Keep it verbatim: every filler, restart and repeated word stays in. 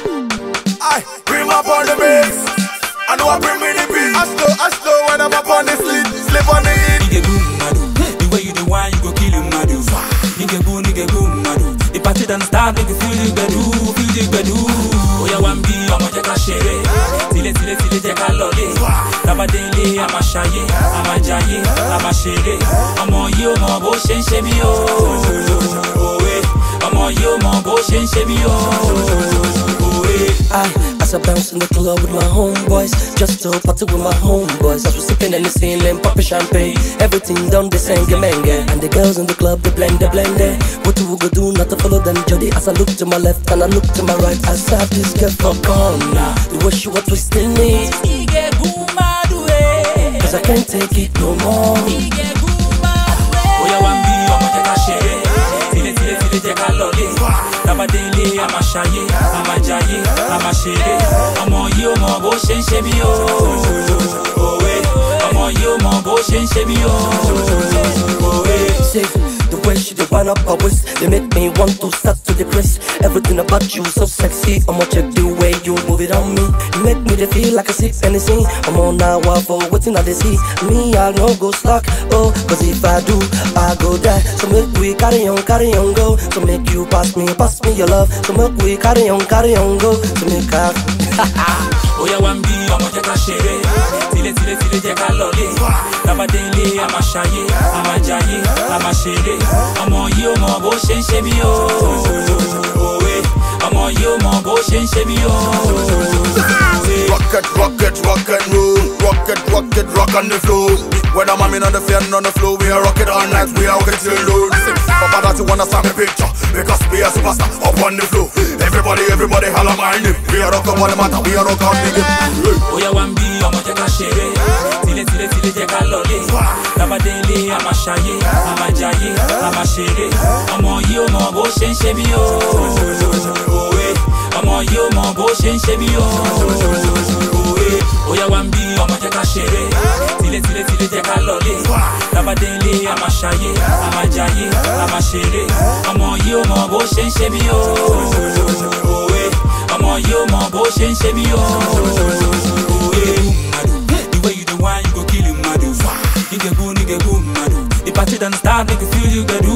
I bring up on the bass. I know I bring me the beat. I slow, I slow when I'm up on the slip, slip on the hit. Nigga boom, madu. The way you the wine, you go kill him, madu. Nigga boom, nigga boom, madu. The party done start, nigga feel the bedu, feel the bedu. Oh yeah, one be, I'ma take a share. Tile, tile, tile, take a lolly. Tabadele, I'ma shy, I'ma jaye, I'ma share. I'm on you, my bush and shame yo. Oh yeah, I'm on you, my bush and shame yo. I, as I bounce in the club with my homeboys, just to party with my homeboys. As we sipping and listening, popping champagne, everything done the same, gemenge. And the girls in the club, they blend, they blend it. What do we go do? Not to follow them, Jody. As I look to my left and I look to my right, I saw this girl for corner. The way she was twisting me, cause I can't take it no more. Oh yeah, one be, I'ma take a share. Tile, tile, tile, take a lolly. Tabadele, I'ma shy, I'ma jaye, I'ma share. I'm on you, my bush and shame yo. Oh yeah, I'm on you, my bush and shame yo. Oh yeah. Safe, the way she dey wind up her waist, they make me want to start to depress. Everything about you so sexy. I'ma check the way you move it on me. You make me dey feel like a sick anything. I'm on now for waiting at the sea. Me, I no go slack, oh, cause if I do, I go die. So make we carry on, carry on, go. So make you pass me, pass me your love. So make we carry on, carry on, go. So make I oh yeah, one be, I'ma take a share. Tile, tile, tile, take a lolly. Tabadele, I'ma shy, I'ma jaye, I'ma share. I'm on you, my bush and shame yo. Oh yeah, I'm on you, my bush and shame yo. Rocket, rocket, rock and roll. Rocket, rocket, rock on the floor. When I'm on the fan on the floor, we are rocket all night, we are rocket till noon. Papa, that you wanna stand the picture, because we are superstar up on the floor. Everybody, everybody, holla my name. We are rock up on the matter, we are rock on the game. Oh yeah, one be, I'ma take a share. Tile, tile, tile, take a lolly. Tabadele, I'ma shy, I'ma jaye, I'ma share. I'm on you, my bush and shame yo. Oh yeah, I'm on you, my bush and shame yo. Oh yeah, oh yeah, one be, I'ma take a share. Tile, tile, tile, take a lolly. Tabadele, I'ma shy, I'ma jaye, I'ma share. I'm on you, my bush and shame yo. Oh yeah, I'm on you, my bush and shame yo. Oh yeah, the way you the wine, you go kill him, madu. Nigga boo, nigga boo, madu. The party done start, make you feel you bedu.